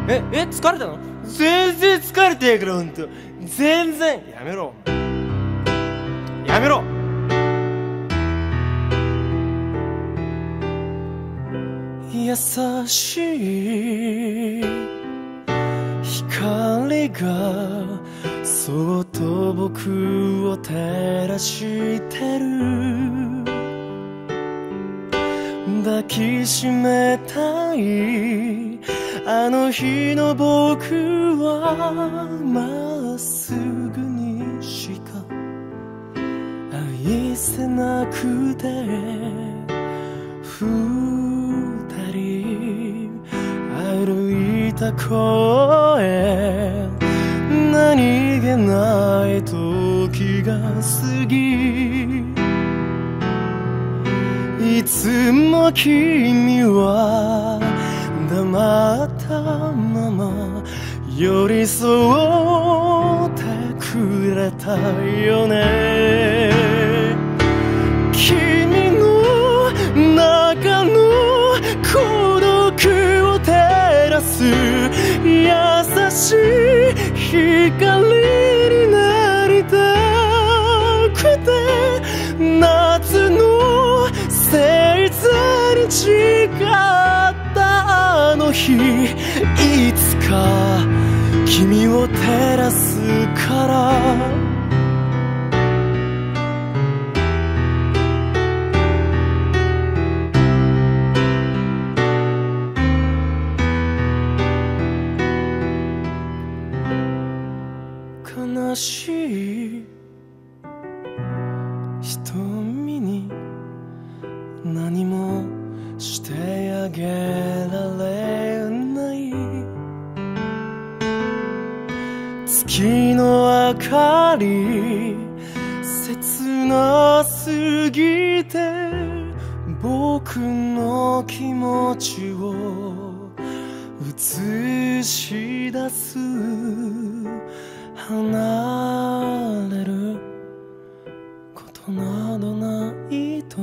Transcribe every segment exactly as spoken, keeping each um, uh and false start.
ええ疲れたの？全然疲れてやからほんと全然やめろやめろ。優しい光がそっと僕を照らしてる。抱きしめたいあの日の僕はまっすぐにしか愛せなくて、二人歩いた公園、何気ない時が過ぎ、いつも君は黙ったまま寄り添ってくれたよね。君の中の孤独を照らす優しい光になりたくて、夏の星座に誓ったあの日、いつか君を照らすから。悲しい瞳に何もしてあげられない、月の明かり切なすぎて僕の気持ちを映し出す。離れることなどないと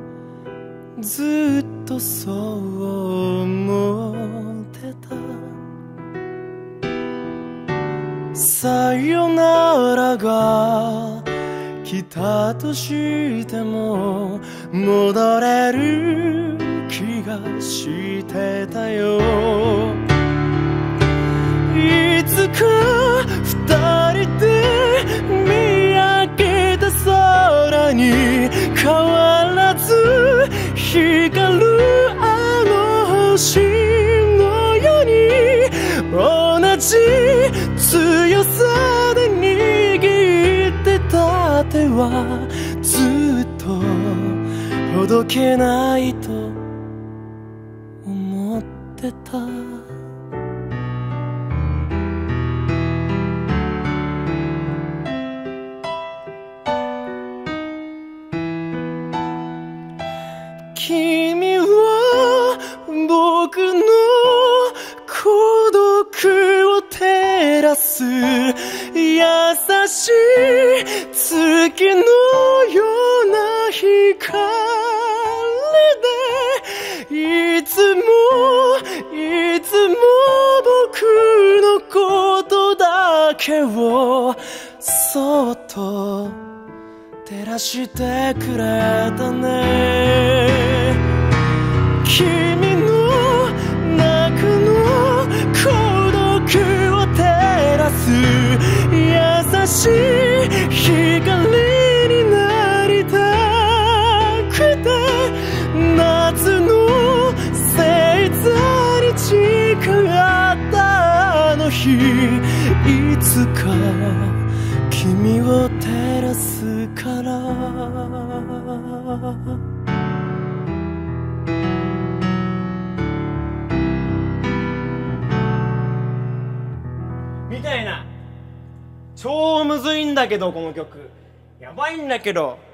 ずっとそう思ってた。さよならが来たとしても戻れる気がしてたよ。いつか二人で見上げた空に変わらず光るあの星のように、同じ強さで握ってた手はずっとほどけないと思ってた。君は僕の孤独を照らす優しい月のような光で、いつもいつも僕のことだけをそっと照らしてくれたね。君の中の孤独を照らす優しい光になりたくて、夏の星座に誓ったあの日、いつか君を照らすから。みたいな、超むずいんだけどこの曲やばいんだけど